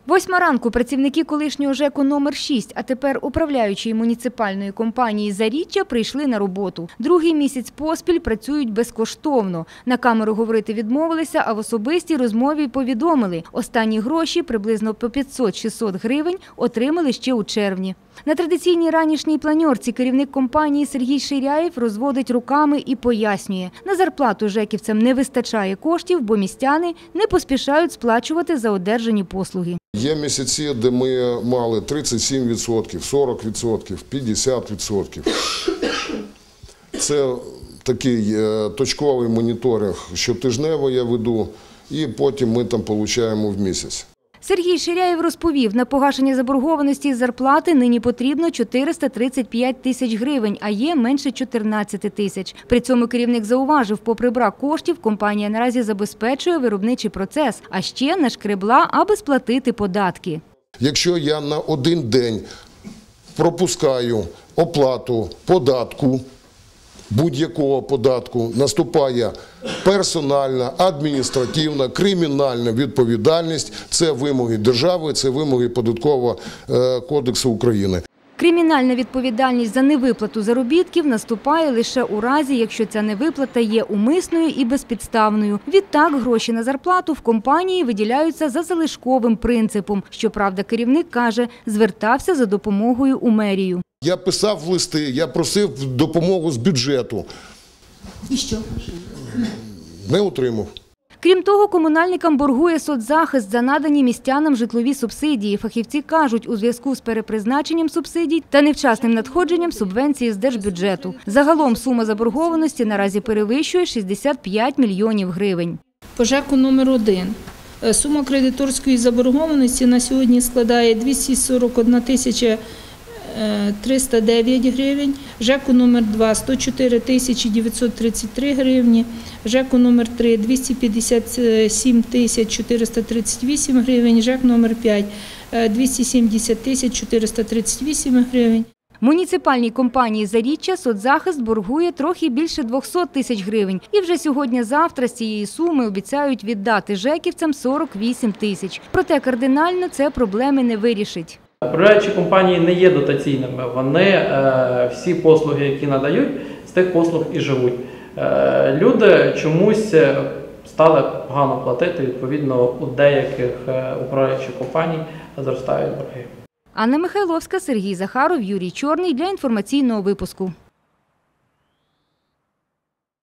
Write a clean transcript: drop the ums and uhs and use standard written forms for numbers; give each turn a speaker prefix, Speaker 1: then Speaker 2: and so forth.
Speaker 1: 8 ранку працівники колишнього ЖЕКу номер 6, а тепер управляючої муніципальної компанії «Заріччя» прийшли на роботу. Другий місяць поспіль працюють безкоштовно. На камеру говорити відмовилися, а в особистій розмові повідомили – останні гроші, приблизно по 500-600 гривень, отримали ще у червні. На традиційній ранішній планерці керівник компанії Сергій Ширяєв розводить руками і пояснює – на зарплату жеківцям не вистачає коштів, бо містяни не поспішають сплачувати за одержані послуги.
Speaker 2: Є місяці, де ми мали 37%, 40%, 50%. Це такий точковий моніторинг, щотижнево я веду, і потім ми там отримуємо в місяць.
Speaker 1: Сергій Ширяєв розповів, на погашення заборгованості із зарплати нині потрібно 435 тисяч гривень, а є менше 14 тисяч. При цьому керівник зауважив, попри брак коштів, компанія наразі забезпечує виробничий процес, а ще нашкребла, аби сплатити податки.
Speaker 2: Якщо я на один день пропускаю оплату податку, будь-якого податку, наступає персональна, адміністративна, кримінальна відповідальність. Це вимоги держави, це вимоги Податкового кодексу України.
Speaker 1: Кримінальна відповідальність за невиплату заробітків наступає лише у разі, якщо ця невиплата є умисною і безпідставною. Відтак, гроші на зарплату в компанії виділяються за залишковим принципом. Щоправда, керівник каже, звертався за допомогою у мерію.
Speaker 2: Я писав листи, я просив допомогу з бюджету.
Speaker 1: І що?
Speaker 2: Не отримав.
Speaker 1: Крім того, комунальникам боргує соцзахист за надані містянам житлові субсидії. Фахівці кажуть, у зв'язку з перепризначенням субсидій та невчасним надходженням субвенції з держбюджету. Загалом сума заборгованості наразі перевищує 65 мільйонів гривень.
Speaker 3: По ЖЕКу номер 1 сума кредиторської заборгованості на сьогодні складає 241 тисяча 309 гривень, ЖЕКу номер 2 – 104 тисячі 933 гривні, ЖЕКу номер 3 – 257 тисяч 438 гривень, ЖЕК номер 5 – 270 тисяч 438 гривень.
Speaker 1: Муніципальній компанії «Заріччя» соцзахист боргує трохи більше 200 тисяч гривень. І вже сьогодні-завтра з цієї суми обіцяють віддати жеківцям 48 тисяч. Проте кардинально це проблеми не вирішить.
Speaker 4: Управляючі компанії не є дотаційними, вони всі послуги, які надають, з тих послуг і живуть. Люди чомусь стали погано платити, відповідно, у деяких управляючих компаній зростають борги.
Speaker 1: Анна Михайловська, Сергій Захаров, Юрій Чорний для інформаційного випуску.